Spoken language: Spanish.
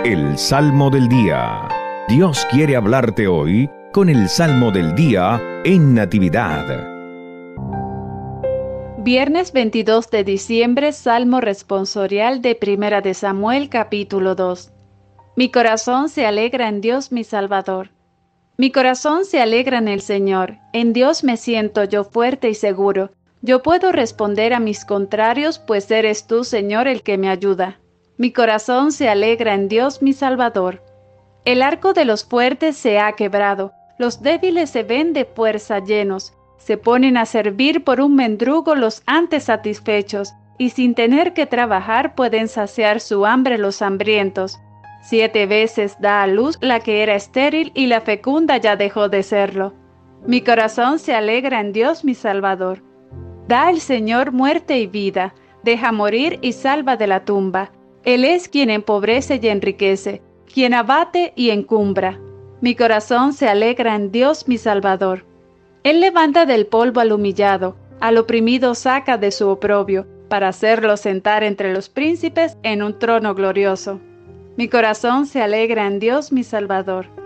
El Salmo del Día. Dios quiere hablarte hoy con el Salmo del Día en Natividad. Viernes 22 de diciembre, Salmo responsorial de 1 de Samuel, capítulo 2. Mi corazón se alegra en Dios mi Salvador. Mi corazón se alegra en el Señor. En Dios me siento yo fuerte y seguro. Yo puedo responder a mis contrarios, pues eres tú, Señor, el que me ayuda. Mi corazón se alegra en Dios mi Salvador. El arco de los fuertes se ha quebrado. Los débiles se ven de fuerza llenos. Se ponen a servir por un mendrugo los antes satisfechos, y sin tener que trabajar pueden saciar su hambre los hambrientos. 7 veces da a luz la que era estéril, y la fecunda ya dejó de serlo. Mi corazón se alegra en Dios mi Salvador. Da el Señor muerte y vida, deja morir y salva de la tumba. Él es quien empobrece y enriquece, quien abate y encumbra. Mi corazón se alegra en Dios mi Salvador. Él levanta del polvo al humillado, al oprimido saca de su oprobio, para hacerlo sentar entre los príncipes en un trono glorioso. Mi corazón se alegra en Dios mi Salvador.